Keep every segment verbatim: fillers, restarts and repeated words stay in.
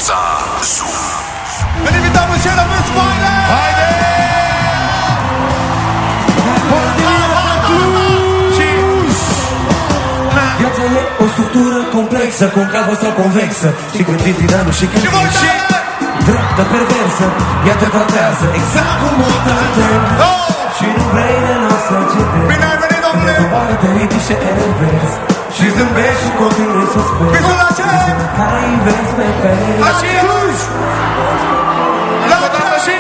Forța Zoom. Îl invităm în scenă pe Spoiler! Haide! Viața e o structură complexă, concavă sau convexă. Și când vii tiranul și când vii și dreaptă perversă, ea te tratează exact cum o tratăm. Și nu vrei deloc să citești. Bine ai venit, domnule! Când doboară te ridici și elevezi și zâmbești și continui să speri. Visul la ce? Ca îi vezi pe pereți. Așa e Cluj! La dată și...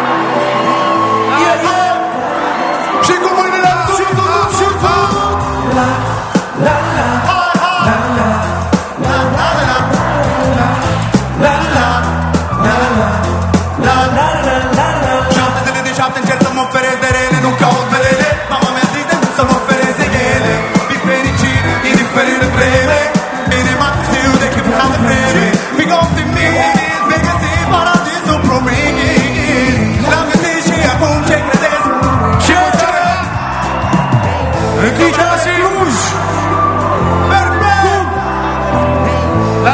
Și cu mâinile în sus, sus, sus, sus! La, la, la, la, la, la, la, la, la, la, la, la, la, la, la, la. Șapte zile de șapte încerc să mă oferez de rele, nu caut belele. Mama mi-a zis de să mă oferez de ele. Fii fericit, indiferent de vreme. Bine mai știu decât am de vreme. Fii optimist, vei găsi paradisul promis. L-am găsit și acum ce credeți? Și eu ce? Închidea și Cluj! Perfect! La...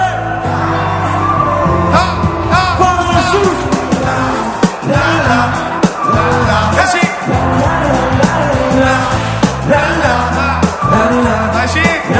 Ha! Ha! Până sus! La la la la la și la la la la la la și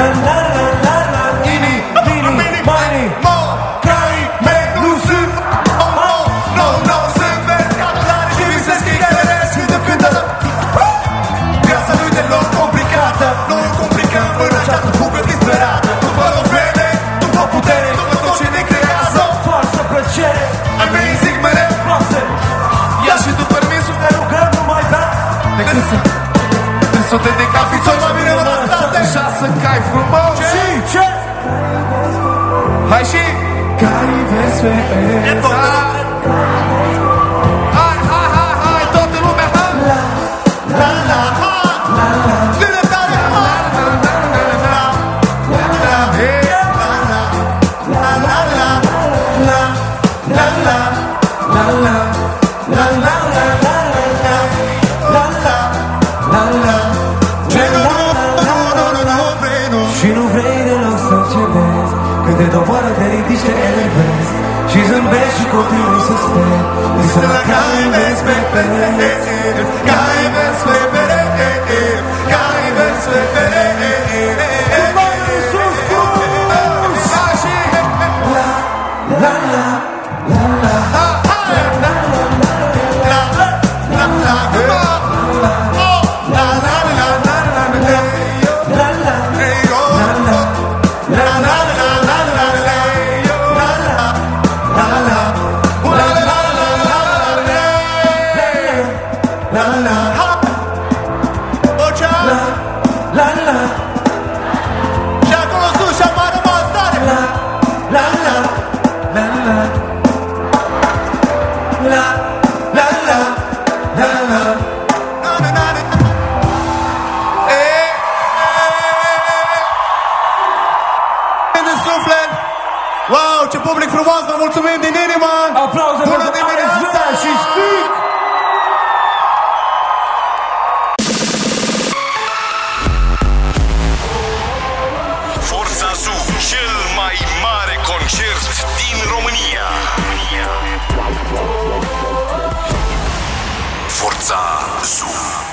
ini ini mani mo cai me nu sunt oh no no no sunt verticalare și visesc idealesc de cântă viața nu-i deloc complicată nu o complicăm în această fugă disperată după o vreme, după putere după tot ce ne creează Forță, plăcere, amazing mereu noastră. ia și tu permisul Ne rugăm numai pe decât să să te decafiți mai bine vă lăsate așa să cai frumos Și ce? hai și cai vezi pe ăsta hai, hai, hai, hai, toată lumea hai la, la, la, la, la zile tare la, la, la, la, la, la, la, hey, la, la, la, la, la, la, la, la, la, la, la, la, la, Și nu vrei deloc să cedezi. Când te doboară te ridici, te elevezi și zâmbești și continui să speri. Visă la care vezi pe pereți, Cai vezi pe pereți, cai vezi pe pereți. sus, Cluj! La, la, la, la, la. Wow, ce public frumos, vă mulțumim din inimă! Aplauze Bună pentru dimineața! Alex și Spic! Forța Zoom, cel mai mare concert din România. Forța Zoom.